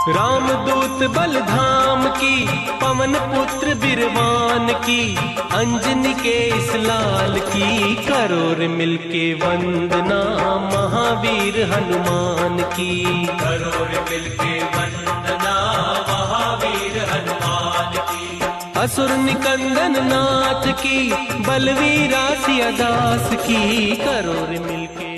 रामदूत बलधाम की, पवन पुत्र बिरवान की, अंजनी के इस लाल की, करोर मिलके वंदना महावीर हनुमान की। करोर मिलके वंदना महावीर हनुमान की। असुर निकंदन नाथ की, बलवीरा सियादास की, करोर मिलके